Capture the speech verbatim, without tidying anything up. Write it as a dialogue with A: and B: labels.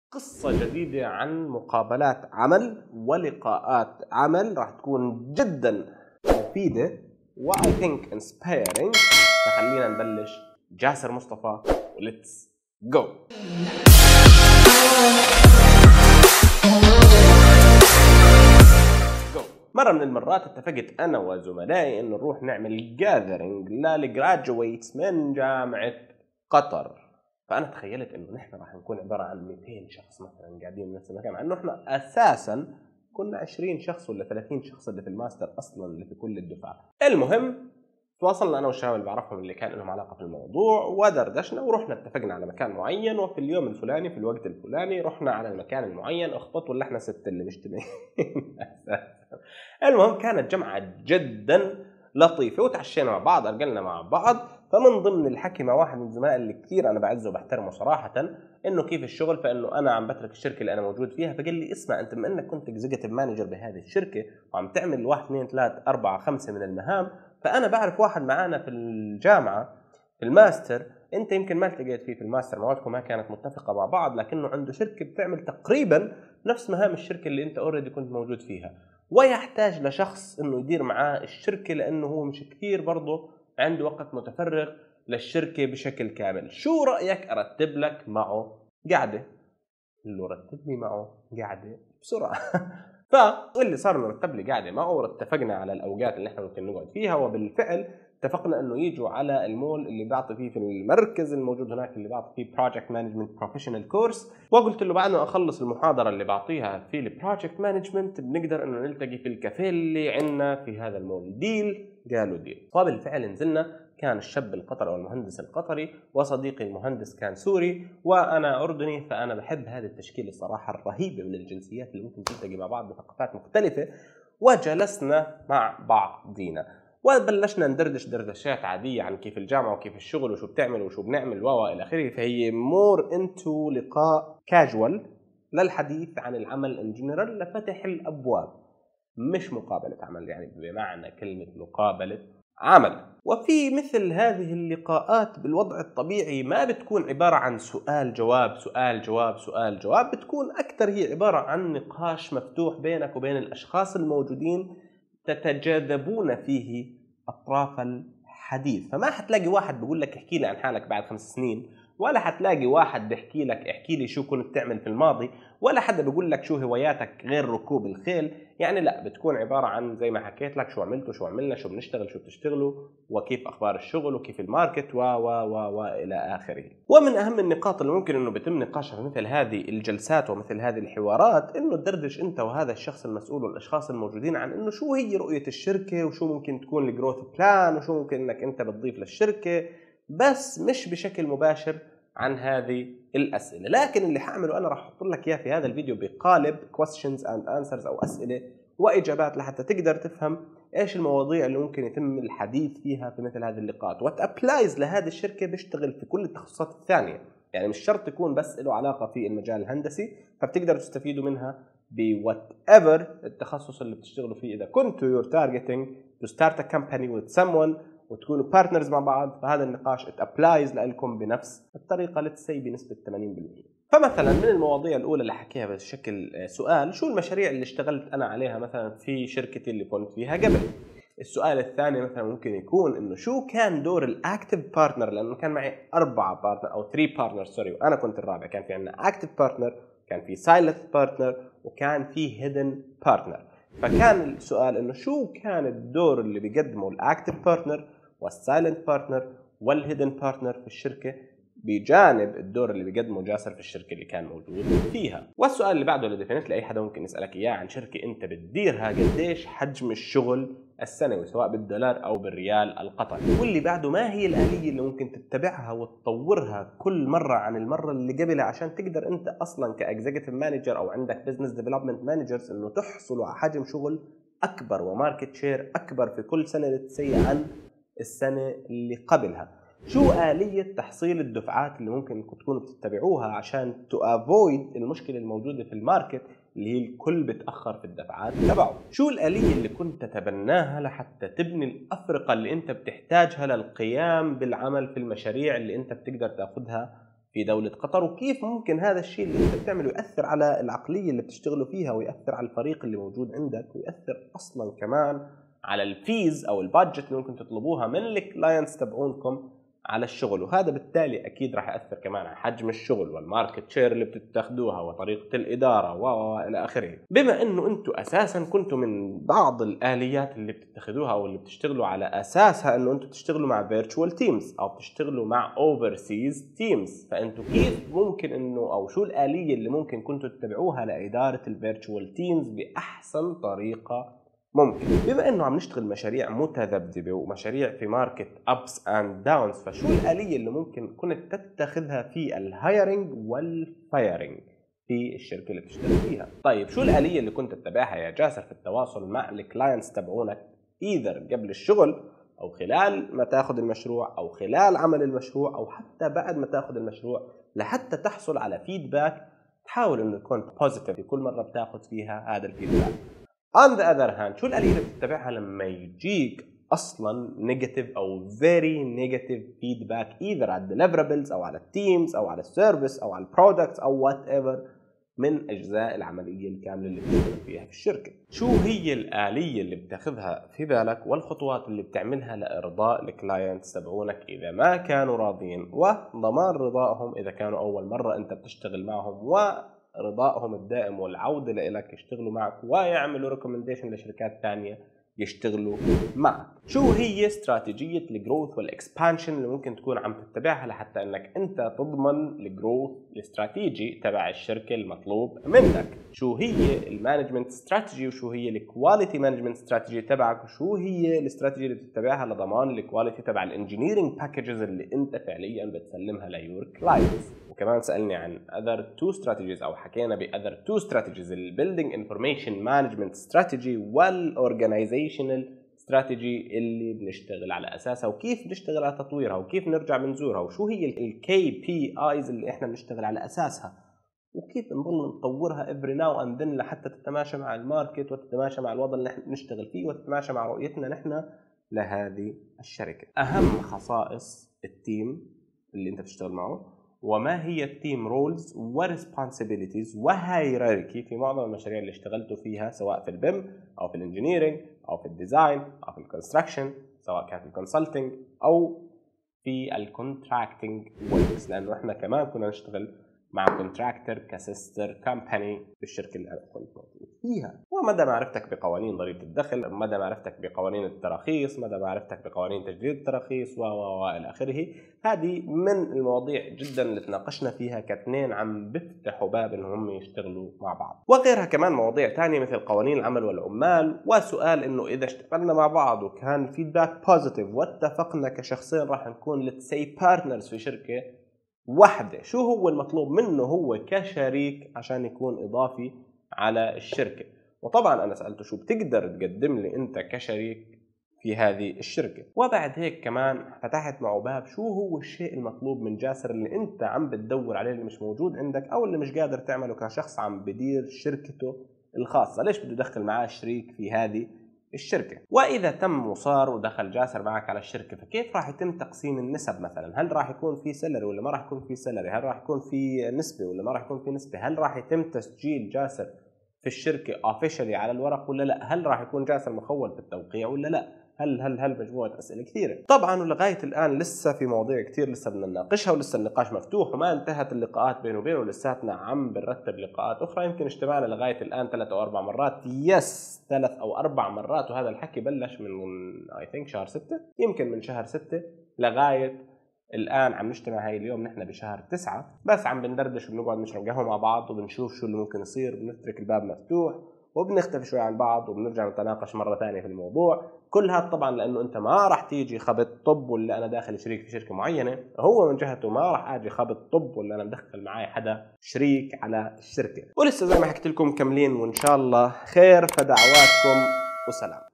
A: قصة جديدة عن مقابلات عمل ولقاءات عمل راح تكون جدا مفيدة و I think inspiring. فخلينا نبلش. جاسر مصطفى وليتس جو. مرة من المرات اتفقت أنا وزملائي إنه نروح نعمل جاذرينج للجراجويتس من جامعة قطر. فأنا تخيلت إنه نحن راح نكون عبارة عن مئتين شخص مثلا قاعدين بنفس المكان، مع إنه إحنا أساسا كنا عشرين شخص ولا ثلاثين شخص اللي في الماستر أصلا اللي في كل الدفعة. المهم تواصلنا أنا والشباب اللي بعرفهم اللي كان لهم علاقة في الموضوع ودردشنا ورحنا اتفقنا على مكان معين، وفي اليوم الفلاني في الوقت الفلاني رحنا على المكان المعين. اخبط ولا احنا ست اللي مجتمعين. المهم كانت جمعة جدا لطيفة وتعشينا مع بعض، أرجلنا مع بعض. فمن ضمن الحكي مع واحد من زملائي اللي كثير أنا بعزه وبحترمه صراحة إنه كيف الشغل، فإنه أنا عم بترك الشركة اللي أنا موجود فيها. فقال لي اسمع أنت بما إنك كنت إكزيكتيف مانجر بهذه الشركة وعم تعمل واحد اثنين ثلاث أربعة خمسة من المهام، فأنا بعرف واحد معانا في الجامعة في الماستر، أنت يمكن ما التقيت فيه في الماستر، موادكم ما كانت متفقة مع بعض، لكنه عنده شركة بتعمل تقريبا نفس مهام الشركة اللي أنت أوريدي كنت موجود فيها، ويحتاج لشخص إنه يدير معاه الشركة لأنه هو مش كثير برضه عنده وقت متفرغ للشركة بشكل كامل. شو رأيك أرتب لك معه قعدة؟ اللي رتب لي معه قعدة بسرعة. فاللي صار نرتب لي قاعدة معه واتفقنا على الأوقات اللي احنا ممكن نقعد فيها، وبالفعل اتفقنا انه يجوا على المول اللي بعطي فيه في المركز الموجود هناك اللي بعطي فيه Project Management Professional Course. وقلت له بعد ما اخلص المحاضرة اللي بعطيها في البروجكت مانجمنت بنقدر انه نلتقي في الكافيه اللي عندنا في هذا المول. ديل؟ قالوا ديل. فبالفعل نزلنا. كان الشاب القطري والمهندس القطري، وصديقي المهندس كان سوري، وأنا أردني. فأنا بحب هذا التشكيل الصراحة الرهيبة من الجنسيات اللي ممكن تلتقي مع بعض بثقافات مختلفة. وجلسنا مع بعضينا وبلشنا ندردش دردشات عادية عن كيف الجامعة وكيف الشغل وشو بتعمل وشو بنعمل وإلى آخره. فهي مور انتو لقاء كاجوال للحديث عن العمل ان جنرال لفتح الأبواب، مش مقابلة عمل يعني بمعنى كلمة مقابلة عمل. وفي مثل هذه اللقاءات بالوضع الطبيعي ما بتكون عبارة عن سؤال جواب سؤال جواب سؤال جواب، بتكون أكثر هي عبارة عن نقاش مفتوح بينك وبين الأشخاص الموجودين تتجاذبون فيه أطراف الحديث. فما حتلاقي واحد بيقول لك احكي لي عن حالك بعد خمس سنين، ولا حتلاقي واحد بيحكي لك احكي لي شو كنت تعمل في الماضي، ولا حدا بيقول لك شو هواياتك غير ركوب الخيل. يعني لا، بتكون عبارة عن زي ما حكيت لك شو عملتوا شو عملنا شو بنشتغل شو بتشتغلوا وكيف أخبار الشغل وكيف الماركت و و و وإلى آخره. ومن أهم النقاط اللي ممكن إنه بيتم نقاشها في مثل هذه الجلسات ومثل هذه الحوارات إنه تدردش أنت وهذا الشخص المسؤول والأشخاص الموجودين عن إنه شو هي رؤية الشركة وشو ممكن تكون الجروث بلان وشو ممكن إنك أنت بتضيف للشركة، بس مش بشكل مباشر عن هذه الأسئلة. لكن اللي حاعمله أنا راح أحط لك إياه في هذا الفيديو بقالب questions and answers أو أسئلة وإجابات لحتى تقدر تفهم إيش المواضيع اللي ممكن يتم الحديث فيها في مثل هذه اللقاءات، وتأبلايز لهذه الشركة بيشتغل في كل التخصصات الثانية. يعني مش شرط يكون بس له علاقة في المجال الهندسي، فبتقدروا تستفيدوا منها ب whatever التخصص اللي بتشتغلوا فيه. إذا كنتوا you're targeting to start a company with someone وتكونوا بارتنرز مع بعض، فهذا النقاش اتابلايز لكم بنفس الطريقة لتسي بنسبة ثمانين بالمئة. فمثلا من المواضيع الأولى اللي حكيها بشكل سؤال، شو المشاريع اللي اشتغلت أنا عليها مثلا في شركتي اللي كنت فيها قبل. السؤال الثاني مثلا ممكن يكون إنه شو كان دور الأكتيف بارتنر، لأنه كان معي أربعة بارتنر أو ثري بارتنر سوري وأنا كنت الرابع. كان في عندنا أكتيف بارتنر، كان في سايلنت بارتنر، وكان في هيدن بارتنر. فكان السؤال إنه شو كان الدور اللي بيقدمه الأكتيف بارتنر والسايلنت بارتنر والهيدن بارتنر في الشركة بجانب الدور اللي بيقدمه جاسر في الشركة اللي كان موجود فيها. والسؤال اللي بعده اللي ديفينتلي أي حدا ممكن يسألك إياه عن شركة أنت بتديرها، قديش حجم الشغل السنوي سواء بالدولار أو بالريال القطري. واللي بعده ما هي الآلية اللي ممكن تتبعها وتطورها كل مرة عن المرة اللي قبلها عشان تقدر أنت أصلا كإكزيكتيف مانجر أو عندك بزنس ديفلوبمنت مانجرز إنه تحصلوا على حجم شغل أكبر وماركت شير أكبر في كل سنة لتسيء عن السنة اللي قبلها. شو آلية تحصيل الدفعات اللي ممكن تكونوا بتتبعوها عشان to avoid المشكلة الموجودة في الماركت اللي هي الكل بتأخر في الدفعات تبعه. شو الآلية اللي كنت تتبناها لحتى تبني الأفرقة اللي انت بتحتاجها للقيام بالعمل في المشاريع اللي انت بتقدر تاخدها في دولة قطر، وكيف ممكن هذا الشيء اللي انت بتعمله يأثر على العقلية اللي بتشتغلوا فيها، ويأثر على الفريق اللي موجود عندك، ويأثر اصلا كمان على الفيز او البادجت اللي ممكن تطلبوها من الكلاينتس تبعونكم على الشغل. وهذا بالتالي اكيد راح ياثر كمان على حجم الشغل والماركت شير اللي بتتخذوها وطريقه الاداره والى اخره. بما انه انتم اساسا كنتوا من بعض الاليات اللي بتتخذوها او اللي بتشتغلوا على اساسها انه انتم تشتغلوا مع فيرتشوال تيمز او بتشتغلوا مع اوفرسيز تيمز، فانتم كيف ممكن انه او شو الاليه اللي ممكن كنتوا تتبعوها لاداره الفيرتشوال تيمز باحسن طريقه ممكن؟ بما انه عم نشتغل مشاريع متذبذبه ومشاريع في ماركت ابس اند داونز، فشو الاليه اللي ممكن كنت تتخذها في الهايرنج والفايرنج في الشركه اللي بتشتغل فيها؟ طيب شو الاليه اللي كنت تتبعها يا جاسر في التواصل مع الكلاينتس تبعونك، ايذر قبل الشغل او خلال ما تاخذ المشروع او خلال عمل المشروع او حتى بعد ما تاخذ المشروع، لحتى تحصل على فيدباك تحاول انه يكون بوزيتيف في كل مره بتاخذ فيها هذا الفيدباك. On the other hand، شو الآلية اللي بتتبعها لما يجيك أصلاً negative أو very negative feedback either على deliverables أو على التيمز أو على السيرفيس أو على البرودكتس أو whatever من أجزاء العملية الكاملة اللي بتشتغل فيها في الشركة؟ شو هي الآلية اللي بتاخذها في بالك والخطوات اللي بتعملها لإرضاء الكلاينتس تبعونك إذا ما كانوا راضيين، وضمان رضائهم إذا كانوا أول مرة أنت بتشتغل معهم، و رضائهم الدائم والعودة لإلك يشتغلوا معك ويعملوا ريكومنديشن لشركات تانية يشتغلوا معك. شو هي استراتيجية الجروث والاكسبانشن اللي ممكن تكون عم تتبعها لحتى انك انت تضمن الجروث الاستراتيجي تبع الشركة المطلوب منك؟ شو هي المانجمنت استراتيجي وشو هي الكواليتي مانجمنت استراتيجي تبعك، وشو هي الاستراتيجي اللي بتتبعها لضمان الكواليتي تبع الانجينيرنج باكجز اللي انت فعليا بتسلمها ليور كلاينتس؟ وكمان سألني عن other two strategies او حكينا ب other two strategies، ال building information management strategy وال organizational strategy اللي بنشتغل على اساسها وكيف بنشتغل على تطويرها وكيف نرجع بنزورها، وشو هي ال كي بي آيز اللي احنا بنشتغل على اساسها، وكيف نضل نطورها every now and then لحتى تتماشى مع الماركت وتتماشى مع الوضع اللي احنا بنشتغل فيه وتتماشى مع رؤيتنا نحن لهذه الشركة. اهم خصائص التيم اللي انت بتشتغل معه، وما هي التيم رولز وريسبونسبيلتيز وهايراركي في معظم المشاريع اللي اشتغلتوا فيها سواء في البيم او في الانجينيرنج او في الديزاين او في الكونستراكشن، سواء كان في الكونسلتنج او في الكونتراكتنج وركس، لانه احنا كمان كنا نشتغل مع كونتراكتور كسيستر كامباني بالشركه اللي انا كنت موجود فيها. ومدى معرفتك بقوانين ضريبه الدخل، مدى معرفتك بقوانين التراخيص، مدى معرفتك بقوانين تجديد التراخيص و و الى اخره، هذه من المواضيع جدا اللي تناقشنا فيها كاثنين عم بيفتحوا باب انهم يشتغلوا مع بعض، وغيرها كمان مواضيع ثانيه مثل قوانين العمل والعمال، وسؤال انه اذا اشتغلنا مع بعض وكان الفيدباك بوزيتيف واتفقنا كشخصين راح نكون ليتس سي بارتنرز في شركه واحدة، شو هو المطلوب منه هو كشريك عشان يكون إضافي على الشركة؟ وطبعا أنا سألته شو بتقدر تقدم لي أنت كشريك في هذه الشركة. وبعد هيك كمان فتحت معه باب شو هو الشيء المطلوب من جاسر اللي أنت عم بتدور عليه اللي مش موجود عندك أو اللي مش قادر تعمله كشخص عم بدير شركته الخاصة، ليش بده يدخل معاه شريك في هذه الشركة؟ وإذا تم وصار ودخل جاسر معك على الشركة، فكيف راح يتم تقسيم النسب مثلا؟ هل راح يكون في سلري ولا ما راح يكون في سلري؟ هل راح يكون في نسبة ولا ما راح يكون في نسبة؟ هل راح يتم تسجيل جاسر في الشركة officially على الورق ولا لا؟ هل راح يكون جاسر مخول بالتوقيع ولا لا؟ هل هل هل مجموعة أسئلة كثيرة. طبعا ولغاية الآن لسه في مواضيع كثير لسه بدنا نناقشها ولسه النقاش مفتوح وما انتهت اللقاءات بينه وبينه، ولساتنا عم بنرتب لقاءات أخرى. يمكن اجتمعنا لغاية الآن ثلاث أو أربع مرات، يس ثلاث أو أربع مرات، وهذا الحكي بلش من I think شهر ستة، يمكن من شهر ستة لغاية الآن عم نجتمع. هاي اليوم نحن بشهر تسعة، بس عم بندردش وبنقعد نشرب قهوة مع بعض وبنشوف شو اللي ممكن يصير، بنترك الباب مفتوح وبنختفي شوي عن بعض وبنرجع نتناقش مرة ثانية في الموضوع. كل هذا طبعا لأنه أنت ما راح تيجي خبط طب ولا أنا داخل شريك في شركة معينة، هو من جهته ما راح أجي خبط طب ولا أنا مدخل معي حدا شريك على الشركة. ولسه زي ما حكيت لكم كملين وإن شاء الله خير، فدعواتكم وسلام.